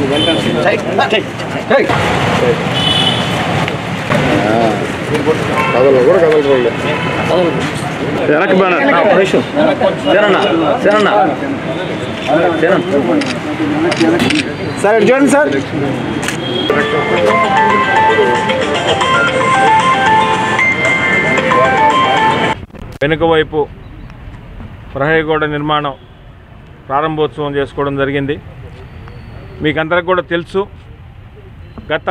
కదలు కూడా కదలరు వెనక్కి సార్ చూడండి సార్. వెనుక వైపు ప్రహరీ గోడ నిర్మాణం ప్రారంభోత్సవం చేసుకోవడం జరిగింది. మీకందరికి కూడా తెలుసు, గత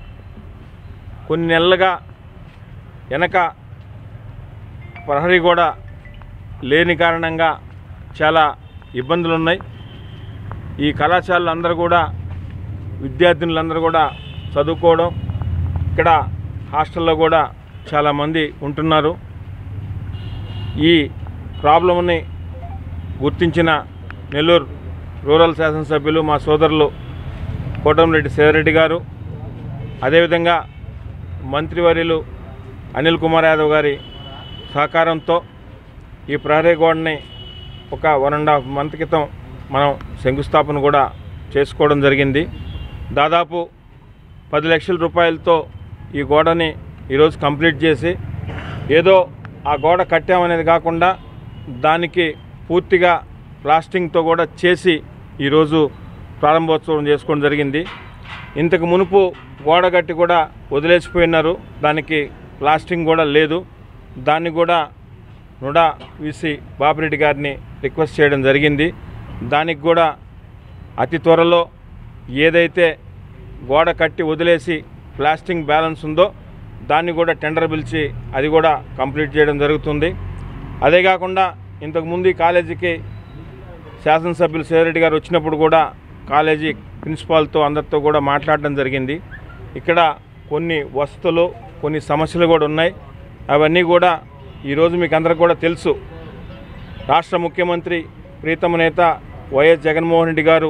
కొన్ని నెలలుగా వెనక ప్రహరీ గోడ లేని కారణంగా చాలా ఇబ్బందులు ఉన్నాయి. ఈ కళాశాలలు అందరూ కూడా విద్యార్థినులందరూ కూడా చదువుకోవడం, ఇక్కడ హాస్టల్లో కూడా చాలామంది ఉంటున్నారు. ఈ ప్రాబ్లంని గుర్తించిన నెల్లూరు రూరల్ శాసనసభ్యులు మా సోదరులు కోటంరెడ్డి సేదరెడ్డి గారు, అదేవిధంగా మంత్రివర్యులు అనిల్ కుమార్ యాదవ్ గారి సహకారంతో ఈ ప్రహరీ గోడని ఒక 1.5 month క్రితం మనం శంకుస్థాపన కూడా చేసుకోవడం జరిగింది. దాదాపు 10 లక్షల రూపాయలతో ఈ గోడని ఈరోజు కంప్లీట్ చేసి, ఏదో ఆ గోడ కట్టామనేది కాకుండా దానికి పూర్తిగా ప్లాస్టింగ్తో కూడా చేసి ఈరోజు ప్రారంభోత్సవం చేసుకోవడం జరిగింది. ఇంతకు మునుపు గోడ కట్టి కూడా వదిలేసిపోయినారు, దానికి ప్లాస్టింగ్ కూడా లేదు. దాన్ని కూడా నుడా విసి బాపిరెడ్డి గారిని రిక్వెస్ట్ చేయడం జరిగింది. దానికి కూడా అతి త్వరలో ఏదైతే గోడ కట్టి వదిలేసి ప్లాస్టింగ్ బ్యాలెన్స్ ఉందో దాన్ని కూడా టెండర్ పిలిచి అది కూడా కంప్లీట్ చేయడం జరుగుతుంది. అదే కాకుండా ఇంతకుముందు ఈ కాలేజీకి శాసనసభ్యులు సేదరెడ్డి గారు వచ్చినప్పుడు కూడా కాలేజీ ప్రిన్సిపాల్తో అందరితో కూడా మాట్లాడడం జరిగింది. ఇక్కడ కొన్ని వసతులు, కొన్ని సమస్యలు కూడా ఉన్నాయి. అవన్నీ కూడా ఈరోజు మీకు అందరికీ కూడా తెలుసు. రాష్ట్ర ముఖ్యమంత్రి ప్రీతమ నేత వైఎస్ జగన్మోహన్ రెడ్డి గారు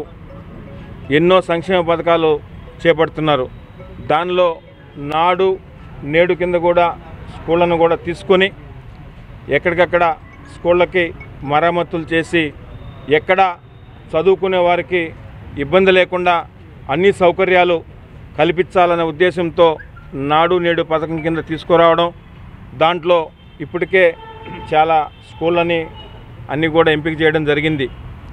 ఎన్నో సంక్షేమ పథకాలు చేపడుతున్నారు. దానిలో నాడు నేడు కింద కూడా స్కూళ్ళను కూడా తీసుకొని ఎక్కడికక్కడ స్కూళ్ళకి మరమ్మతులు చేసి, ఎక్కడ చదువుకునే వారికి ఇబ్బంది లేకుండా అన్ని సౌకర్యాలు కల్పించాలనే ఉద్దేశంతో నాడు నేడు పథకం కింద తీసుకురావడం, దాంట్లో ఇప్పటికే చాలా స్కూళ్ళని అన్నీ కూడా ఎంపిక చేయడం జరిగింది.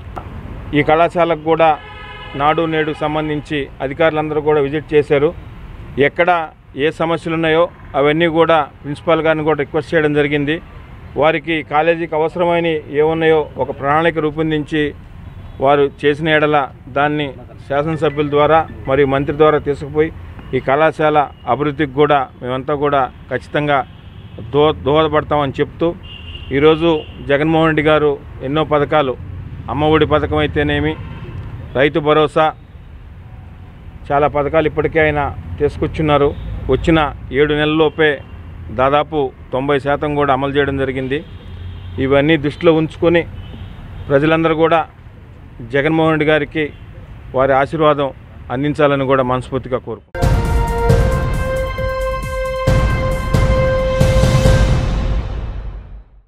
ఈ కళాశాలకు కూడా నాడు నేడు సంబంధించి అధికారులందరూ కూడా విజిట్ చేశారు. ఎక్కడ ఏ సమస్యలు ఉన్నాయో అవన్నీ కూడా ప్రిన్సిపాల్ గారిని కూడా రిక్వెస్ట్ చేయడం జరిగింది. వారికి కాలేజీకి అవసరమైన ఏమున్నాయో ఒక ప్రణాళిక రూపొందించి వారు చేసిన ఎడల దాన్ని శాసనసభ్యుల ద్వారా మరియు మంత్రి ద్వారా తీసుకుపోయి ఈ కళాశాల అభివృద్ధికి కూడా మేమంతా కూడా ఖచ్చితంగా దోహదపడతామని చెప్తూ, ఈరోజు జగన్మోహన్ రెడ్డి గారు ఎన్నో పథకాలు, అమ్మఒడి పథకం అయితేనేమి, రైతు భరోసా, చాలా పథకాలు ఇప్పటికే ఆయన తీసుకొచ్చున్నారు. వచ్చిన 7 నెలల్లోపే దాదాపు 90% కూడా అమలు చేయడం జరిగింది. ఇవన్నీ దృష్టిలో ఉంచుకొని ప్రజలందరూ కూడా జగన్మోహన్ రెడ్డి గారికి వారి ఆశీర్వాదం అందించాలని కూడా మనస్ఫూర్తిగా కోరుకుంటున్నాను.